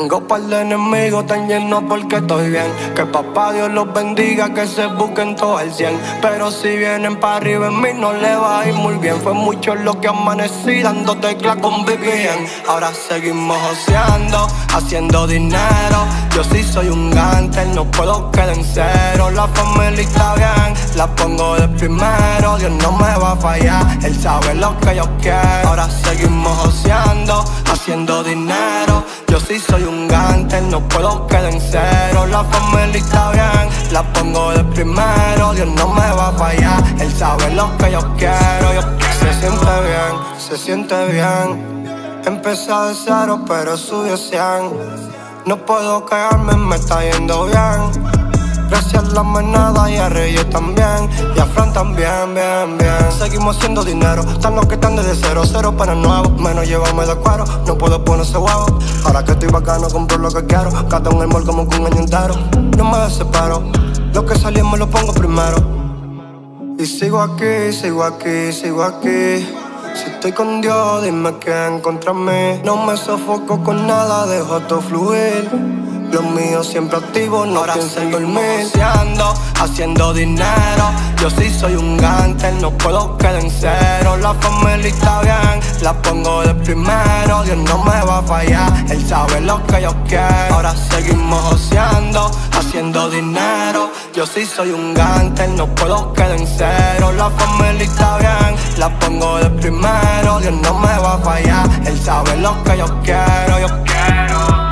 Tengo par de enemigos tan llenos porque estoy bien. Que papá Dios los bendiga, que se busquen todo al 100. Pero si vienen para arriba en mí no le va a ir muy bien. Fue mucho lo que amanecí dando tecla con VPN. Ahora seguimos joseando, haciendo dinero. Yo sí soy un gánster, no puedo quedar en cero. La familia está bien, la pongo de primero. Dios no me va a fallar, Él sabe lo que yo quiero. Ahora seguimos joseando, haciendo dinero. Yo sí soy un gánster, no puedo quedar en cero. La familia está bien, la pongo de primero. Dios no me va a fallar, Él sabe lo que yo quiero. Se siente bien. Empecé de cero pero subí a 100. No puedo quedarme, me está yendo bien. Gracias a la manada y a Reyes también. Y a Fran también, bien. Seguimos haciendo dinero, están los que están desde cero. Cero para nuevo, menos llévame de cuero. No puedo ponerse huevo, ahora que estoy bacano compro lo que quiero. Gato en el mall como con un año entero. No me desespero, lo que salió me lo pongo primero. Y sigo aquí, sigo aquí, sigo aquí. Si estoy con Dios, dime qué encontrarme. No me sofoco con nada, dejo todo fluir. Los míos siempre activos, no pienso en dormir. Haciendo dinero. Yo sí soy un gánster, no puedo quedar en cero. La familia está bien, la pongo de primero. Dios no me va a fallar, Él sabe lo que yo quiero. Ahora seguimos joseando, haciendo dinero. Yo sí soy un gánster, no puedo quedar en cero. La familia está bien, la pongo de primero. Dios no me va a fallar, Él sabe lo que yo quiero.